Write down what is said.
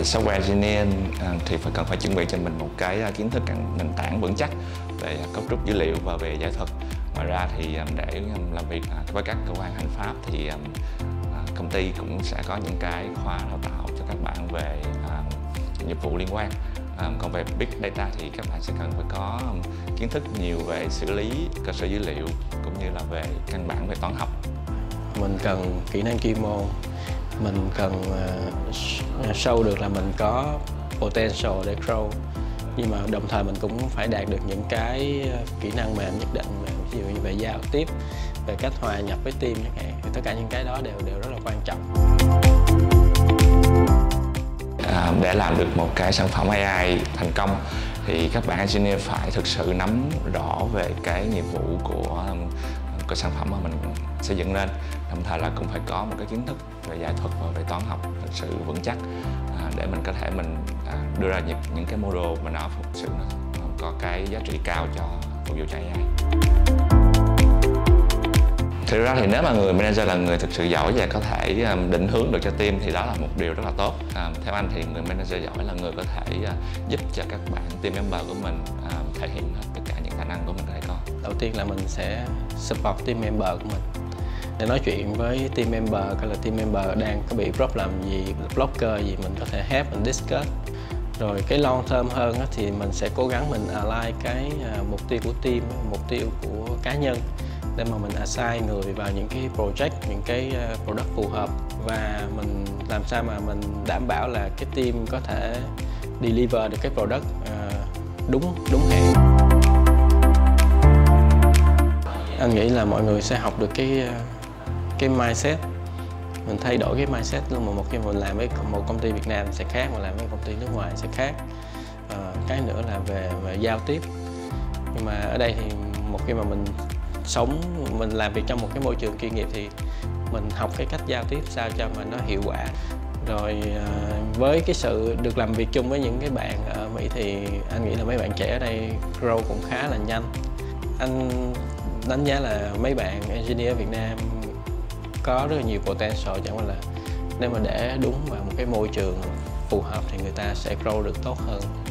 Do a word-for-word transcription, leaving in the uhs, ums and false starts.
software engineer thì phải cần phải chuẩn bị cho mình một cái kiến thức nền tảng vững chắc về cấu trúc dữ liệu và về giải thuật. Ngoài ra thì để làm việc với các cơ quan hành pháp thì công ty cũng sẽ có những cái khóa đào tạo cho các bạn về nghiệp vụ liên quan. Còn về Big Data thì các bạn sẽ cần phải có kiến thức nhiều về xử lý cơ sở dữ liệu cũng như là về căn bản về toán học. Mình cần kỹ năng chuyên môn, mình cần uh, show được là mình có potential để grow, nhưng mà đồng thời mình cũng phải đạt được những cái kỹ năng mềm nhất định, ví dụ như về giao tiếp, về cách hòa nhập với team chẳng hạn. Tất cả những cái đó đều đều rất là quan trọng. À, để làm được một cái sản phẩm a i thành công thì các bạn engineer phải thực sự nắm rõ về cái nhiệm vụ của cái sản phẩm mà mình xây dựng lên, đồng thời là cũng phải có một cái kiến thức về giải thuật và về toán học thực sự vững chắc à, để mình có thể mình à, đưa ra những những cái model mà nó thực sự nó có cái giá trị cao cho phục vụ cho a i. Thực ra thì nếu mà người manager là người thực sự giỏi và có thể định hướng được cho team thì đó là một điều rất là tốt. À, theo anh thì người manager giỏi là người có thể uh, giúp cho các bạn team member của mình uh, thể hiện hết tất cả những khả năng của mình có thể có. Đầu tiên là mình sẽ support team member của mình để nói chuyện với team member, coi là team member đang có bị problem gì, blocker gì, mình có thể help, mình discuss. Rồi cái long term hơn thì mình sẽ cố gắng mình align cái uh, mục tiêu của team, mục tiêu của cá nhân, để mà mình assign người vào những cái project, những cái product phù hợp, và mình làm sao mà mình đảm bảo là cái team có thể deliver được cái product uh, đúng đúng hẹn. Anh nghĩ là mọi người sẽ học được cái cái mindset, mình thay đổi cái mindset luôn. Mà một khi mình làm với một công ty Việt Nam sẽ khác, mà làm với công ty nước ngoài sẽ khác. Uh, cái nữa là về, về giao tiếp. Nhưng mà ở đây thì một khi mà mình sống, mình làm việc trong một cái môi trường chuyên nghiệp thì mình học cái cách giao tiếp sao cho mà nó hiệu quả. Rồi với cái sự được làm việc chung với những cái bạn ở Mỹ thì anh nghĩ là mấy bạn trẻ ở đây grow cũng khá là nhanh. Anh đánh giá là mấy bạn engineer Việt Nam có rất là nhiều potential, chẳng qua là nếu mà để đúng vào một cái môi trường phù hợp thì người ta sẽ grow được tốt hơn.